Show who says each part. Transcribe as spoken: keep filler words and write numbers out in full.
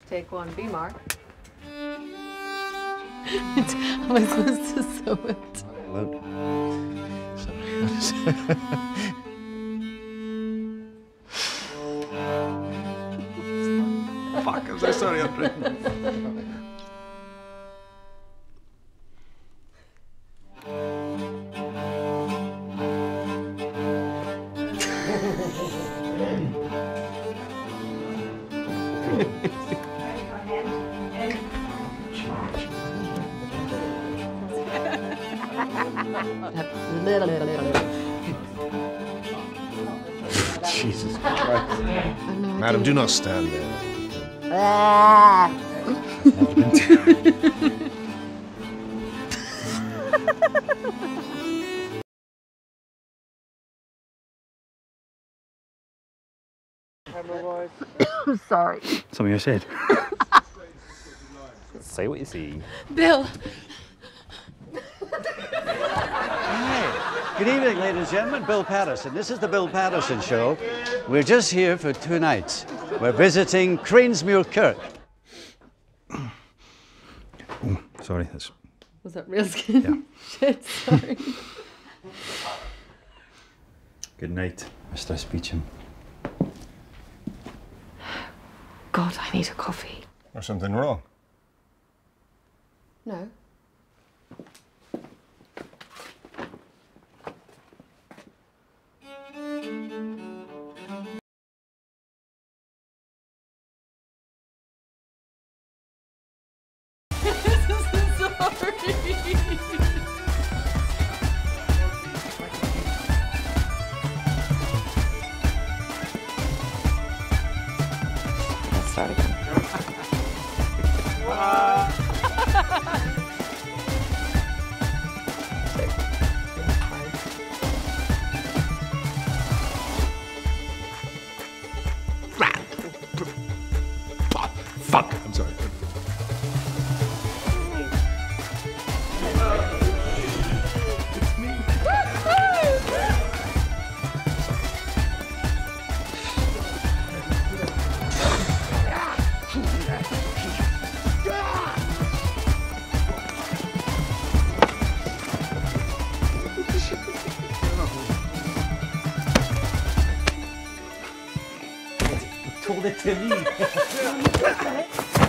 Speaker 1: Take one, B Mark.
Speaker 2: Am I supposed to sew it?
Speaker 3: Look. Fuck, I'm so sorry, Andre. Jesus Christ. Madam, do not stand there.
Speaker 2: Sorry.
Speaker 4: Something I said. Say what you see.
Speaker 2: Bill.
Speaker 5: Good evening, ladies and gentlemen. Bill Patterson. This is the Bill Patterson Show. We're just here for two nights. We're visiting Cranesmuir Kirk.
Speaker 4: Oh, sorry. That's...
Speaker 2: Was that real skin?
Speaker 4: Yeah.
Speaker 2: Shit, sorry.
Speaker 4: Good night, Mister Speecham.
Speaker 2: God, I need a coffee.
Speaker 3: There's something wrong.
Speaker 1: No.
Speaker 2: Let's start again.
Speaker 3: Fuck! I'm sorry.
Speaker 5: Told it to me.